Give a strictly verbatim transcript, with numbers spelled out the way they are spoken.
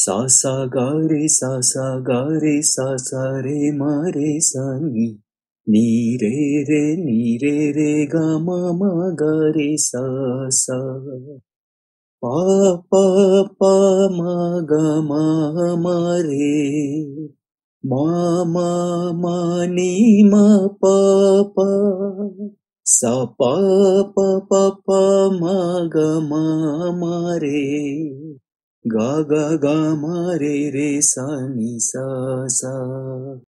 सा सा गा रे सा सा गा रे सा सा रे मा रे सा नी नी रे रे नी रे रे गा मा मा गा रे सा सा पा पा पा मा गा मा मा रे मा मा मा नी मा पा पा सा पा पा पा पा मा गा मा मा रे गा गा गा मा रे रे सा नी सा सा।